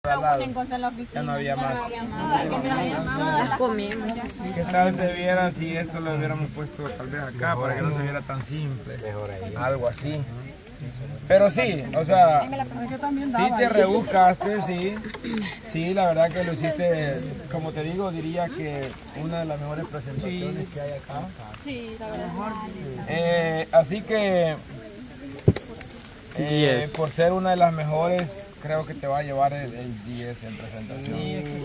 Ya no había más. Comimos. ¿Qué tal se viera si esto lo hubiéramos puesto tal vez acá para que no se viera tan simple? Algo así. Pero sí, o sea, sí te rebuscaste, sí. Sí, la verdad que lo hiciste, como te digo, diría que una de las mejores presentaciones que hay acá. Sí, la verdad. Así que, por ser una de las mejores, creo que te va a llevar el 10 en presentación.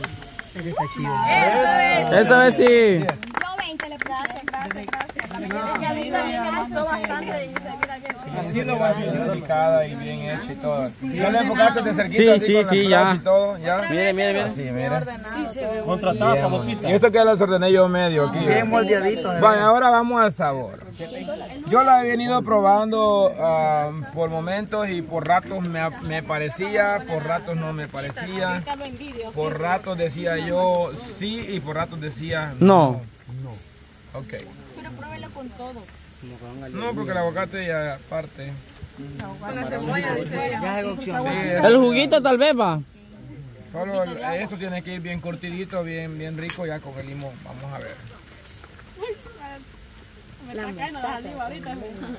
Eso es sí. No, 20 le gracias. Y a mí también me gustó bastante. Así lo va a hacer delicada y bien hecho y todo. ¿Ya le enfocaste de cerquita? Sí, ya. Y todo, ¿ya? Mire. Así, mire. Contratado para boquita. Y esto que los ordené yo medio aquí. Bien moldeadito. Bueno, ahora vamos al sabor. Yo la he venido probando por momentos y por ratos me parecía, por ratos no me parecía. Por ratos decía yo sí y por ratos decía No. Ok. Pero pruébelo con todo. No, porque el aguacate ya aparte. Con la cebolla, dice ella. El juguito tal vez va. Solo esto tiene que ir bien cortidito, bien rico ya con el limón. Vamos a ver. Me está cayendo la saliva ahorita.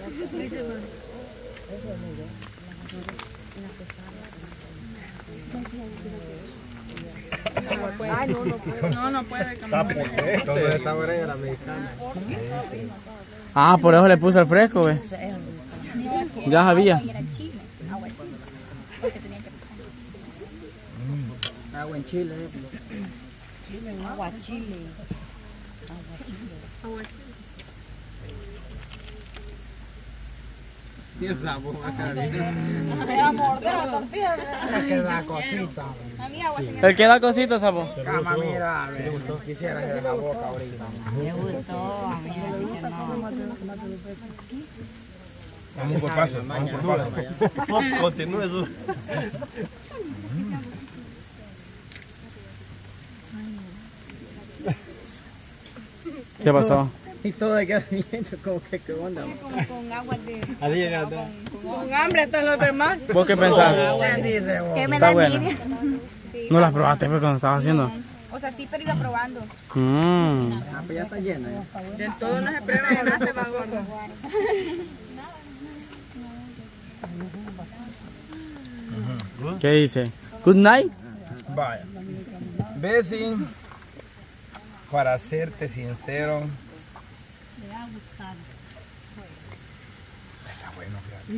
Ay, no puede. Todo el sabor es la mexicana. Ah, por eso le puse el fresco, ve. Ya sabía. Agua en Chile. Agua chile. Y el sabor Que da cosita. El que da cositas, sapo. Cama, mira, quisiera hacer la boca ahorita. Me gustó, a mí así que no. Vamos por paso, vamos por paso. Continúe eso. ¿Qué pasó? Y todo de quedar viendo como que qué onda. Con agua de... Con hambre están los demás. ¿Vos qué pensás? ¿Qué me Está da bueno. envidia? No las probaste pues, cuando estabas haciendo. O sea, sí, pero iba probando. Ah, pues ya está llena. Del todo no se prueba, ¿verdad? Te va gordo. ¿Qué dice? Good night. Vaya. Bessie, para serte sincero, está bueno,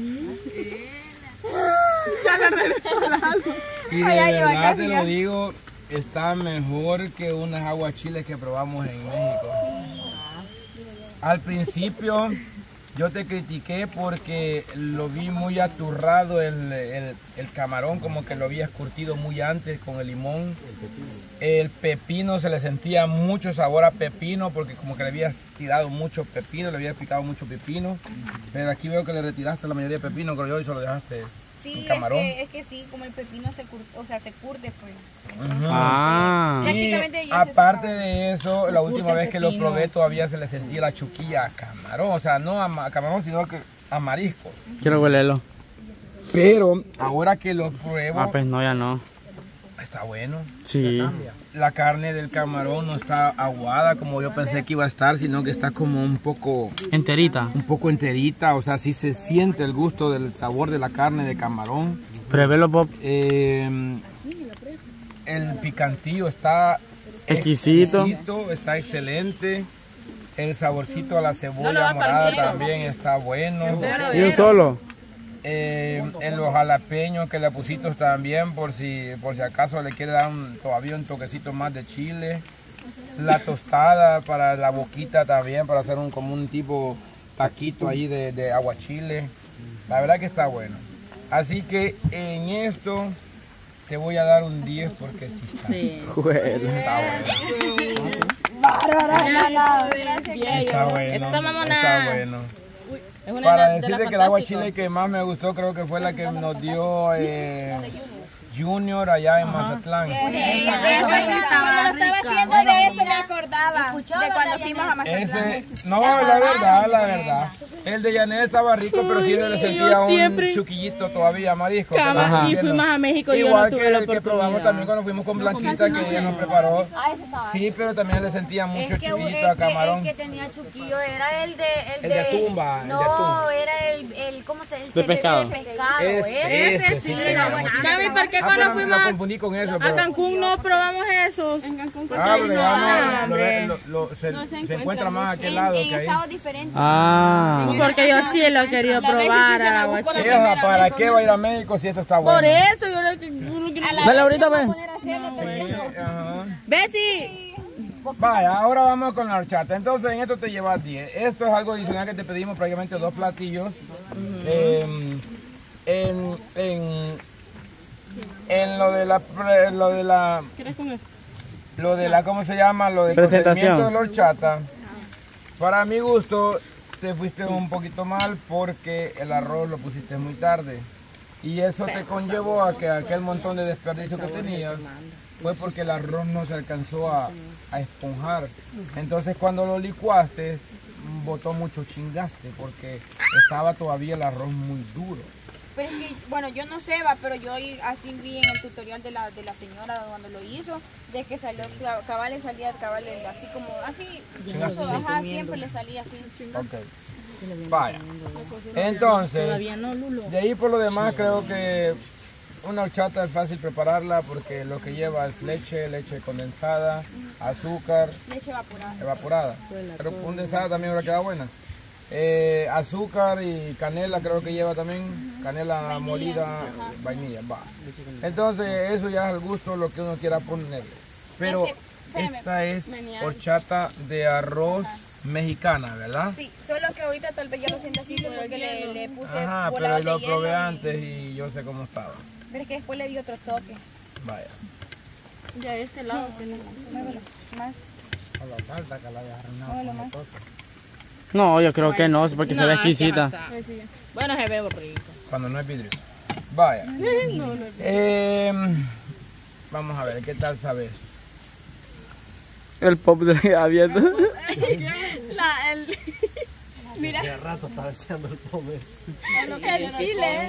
y de verdad te lo digo, está mejor que unas aguachiles que probamos en México. Al principio yo te critiqué porque lo vi muy aturrado el camarón, como que lo habías curtido muy antes con el limón. El pepino se le sentía mucho sabor a pepino porque como que le habías tirado mucho pepino, le habías picado mucho pepino. Pero aquí veo que le retiraste la mayoría de pepino, creo yo, y solo dejaste el camarón. Es que sí, como el pepino se curte, pues. Ah. Y aparte de eso, la última vez que lo probé todavía se le sentía la chuquilla a camarón, o sea, no a camarón, sino que a marisco. Quiero huelerlo. Pero ahora que lo pruebo, Ah, pues no, ya no. está bueno. Sí. La carne del camarón no está aguada como yo pensé que iba a estar, sino que está como un poco Enterita. enterita, o sea, sí se siente el gusto del sabor de la carne de camarón. Pruébelo, Bob. El picantillo está Exquisito. está excelente. El saborcito a la cebolla morada también está bueno. Y un solo. En los jalapeños que le pusiste también, por si acaso le quiere dar todavía un toquecito más de chile. La tostada para la boquita también, para hacer como un tipo taquito ahí de aguachile. La verdad que está bueno. Así que en esto te voy a dar un 10 porque sí está. Está bueno. Está bueno. Para decirle que el aguachile que más me gustó creo que fue la que nos dio Junior allá en Mazatlán. Eso sí estaba haciendo de eso me acordaba. De cuando fuimos a Mazatlán. No, la verdad. El de Janet estaba rico, pero sí se le sentía un chuquillito todavía marisco. Cama, y fuimos a México y yo no igual tuve que la el que oportunidad. probamos también cuando fuimos con Blanquita, que ella nos preparó. Sí, pero también le sentía mucho chivito a camarón. El que tenía chuquillo era el de... El de tumba. No, era el ¿cómo se dice? De pescado. Ese sí. Gaby, ¿por qué cuando fuimos Me confundí con eso. a Cancún no probamos eso? En Cancún Pero ya no, se encuentra más a aquel lado en que ahí. estado diferente. Ah. Porque yo sí lo he querido probar a la guachita. Hija, ¿para qué va a ir a México si esto está bueno? Por eso yo le Dale ahorita, ve. Ajá. Bessie. Vaya, ahora vamos con la horchata. Entonces en esto te llevas 10. Esto es algo adicional que te pedimos, prácticamente 2 platillos. En lo de la ¿cómo se llama? Lo del Presentación procedimiento de la horchata. Para mi gusto te fuiste un poquito mal porque el arroz lo pusiste muy tarde. Y eso te conllevó a que aquel montón de desperdicio que tenías fue porque el arroz no se alcanzó a esponjar. Entonces cuando lo licuaste, botó mucho chingaste porque estaba todavía el arroz muy duro. Pero es que, bueno, yo no sé, pero yo así vi en el tutorial de la señora cuando lo hizo, de que salió, cabal le salía así como, así, ajá, siempre le salía así. Okay. Vaya. Entonces, de ahí por lo demás creo que una horchata es fácil prepararla porque lo que lleva es leche condensada, azúcar, Leche evaporada. Pero condensada también habrá quedado buena. Azúcar y canela creo que lleva también, canela molida, vainilla, va. Entonces eso ya es al gusto lo que uno quiera ponerle. Pero esta es horchata de arroz mexicana, ¿verdad? Sí, solo que ahorita tal vez yo lo siento así porque le puse pero lo probé antes y yo sé cómo estaba. Pero es que después le di otro toque. Vaya. Ya de este lado tenemos. Muévelo más. A la falta que la haya arruinado con el toque. No, yo creo que no, porque se ve exquisita. Bueno, se ve rico. Cuando no es vidrio. Vaya. Vamos a ver, ¿qué tal sabes? El pop de abierto. Mira. Hace rato estaba deseando el pomer. El chile.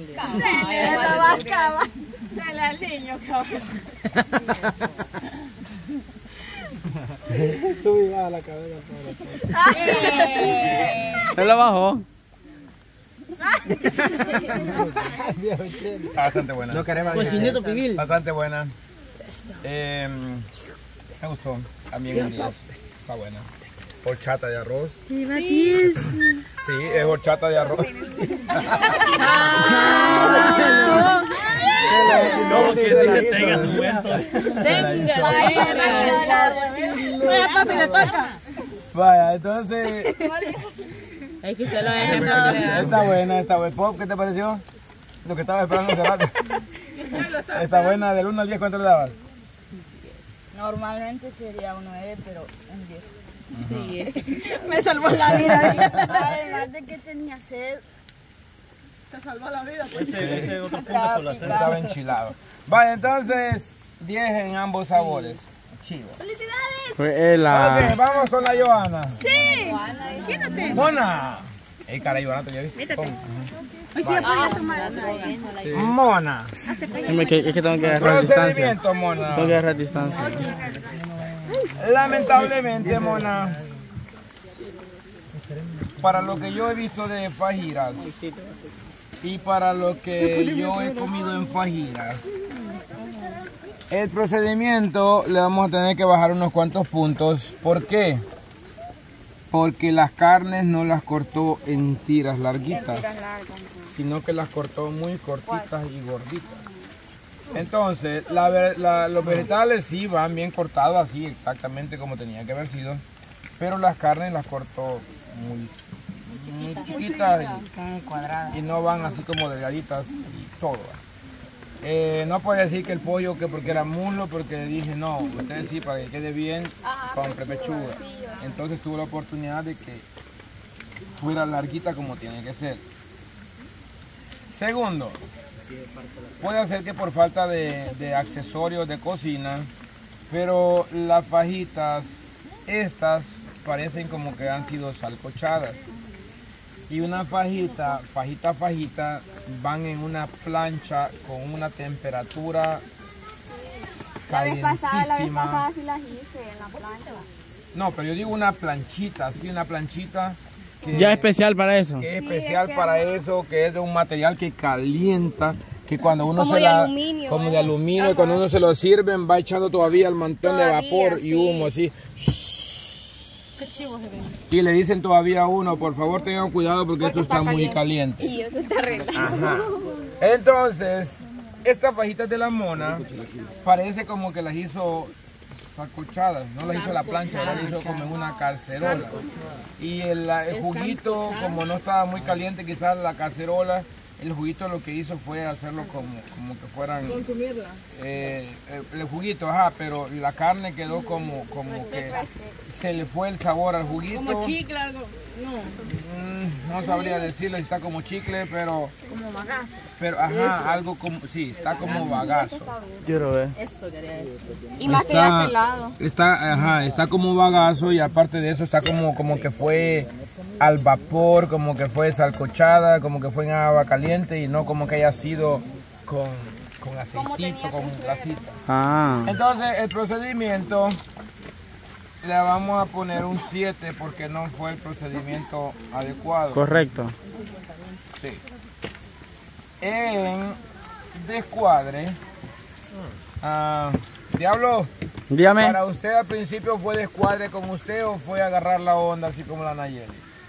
Dale al niño, cabrón. Subí a la cabeza. Él la bajó. Está bastante buena. No queremos Bastante buena. Me gustó. También un 10. Está buena. Horchata de arroz. Sí, es horchata de arroz. No, que tenga su cuento. Vaya, entonces. Es que se lo dejen. Está buena. Pop, ¿qué te pareció? Lo que estaba esperando hace rato. Está buena, del 1 al 10, ¿cuánto le dabas? Normalmente sería un 9, pero un 10. Sí, Me salvó la vida. Además de que tenía sed. Te salvó la vida. Ese otro punto por la cena. Estaba enchilado. Vaya, entonces 10 en ambos sabores. Chivo. ¡Felicidades! Fue la... Ok, vamos con la Johanna. Sí. Quítate. Mona. Cara, Johanna, ¿te ya viste? Hoy sí voy a tomar. Mona. Es que tengo que agarrar distancia. Procedimiento, Mona. Tengo que agarrar distancia. Lamentablemente, Mona, para lo que yo he visto de fajiras y para lo que yo he comido en fajiras, el procedimiento le vamos a tener que bajar unos cuantos puntos. ¿Por qué? Porque las carnes no las cortó en tiras larguitas, sino que las cortó muy cortitas y gorditas. Entonces, los vegetales sí van bien cortados así, exactamente como tenía que haber sido, pero las carnes las cortó muy chiquitas y no van así como delgaditas y todo. No puedo decir que el pollo que porque era muslo, porque dije no, ustedes sí, para que quede bien con prepechuga. Entonces tuve la oportunidad de que fuera larguita como tiene que ser. Segundo, puede ser que por falta de accesorios de cocina, pero las fajitas, estas parecen como que han sido salcochadas. Y una fajita, van en una plancha con una temperatura La vez pasada calentísima. sí las hice en la plancha. No, pero yo digo una planchita, sí, una planchita que, Ya especial para eso. que es especial para eso, que es de un material que calienta, que cuando uno Como se de la... aluminio, como de ¿verdad? aluminio, Ajá. cuando uno se lo sirven va echando todavía el montón de Todavía, vapor y sí. humo así. Qué chivo se ve. Y le dicen todavía a uno, por favor tengan cuidado porque esto está muy caliente. Y eso está arreglado. Ajá. Entonces, estas fajitas de la mona parece como que las hizo sancochadas, no las hizo a la plancha, las hizo como en una cacerola. Y el juguito, como no estaba muy caliente, quizás la cacerola, el juguito lo que hizo fue hacerlo como que fueran... Consumirla. el juguito, ajá, pero la carne quedó como que se le fue el sabor al juguito. Como chicle, algo. No. No sabría decirle si está como chicle, pero... Como bagazo. Pero, ajá, algo como... Sí, está como bagazo. Quiero ver. Y más que de aquel lado. Está como bagazo y aparte de eso está como que fue al vapor, como que fue salcochada, como que fue en agua caliente y no como que haya sido con aceitito, con grasita. Ah. Entonces el procedimiento le vamos a poner un 7 porque no fue el procedimiento adecuado. Correcto. Sí. En descuadre, Diablo, Dígame. ¿para usted al principio fue descuadre con usted o fue agarrar la onda así como la Nayeli?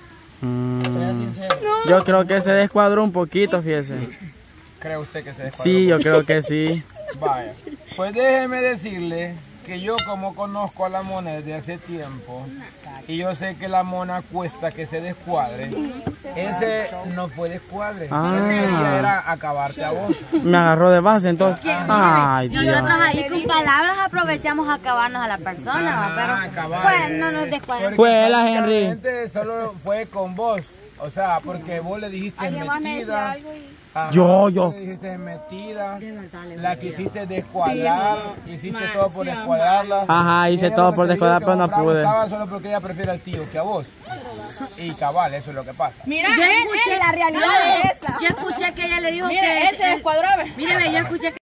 Yo creo que se descuadró un poquito, fíjese. ¿Cree usted que se descuadró? Sí, yo creo que sí. Vaya, pues déjeme decirle que yo como conozco a la mona desde hace tiempo y yo sé que la mona cuesta que se descuadre, ese no fue descuadre, ese era acabarte a vos. Me agarró de base entonces. Ay, Dios. Nosotros ahí con palabras aprovechamos a acabarnos a la persona, Ajá, pero acabar. pues no nos descuadramos. Fue la Henry. Prácticamente solo fue con vos, o sea, porque vos le dijiste Alguien más me decía metida. algo y... Ajá, Yo. le dijiste metida, la quisiste descuadrar, hiciste todo por descuadrarla. Ajá, hice Ella todo lo por que te dijo descuadrar, que pero no bravo pude. estaba solo porque ella prefiere al tío que a vos. Y cabal, eso es lo que pasa. Mira, Yo escuché La realidad es esa. Yo escuché que ella le dijo Mire, él se que descuadró. mire, yo escuché que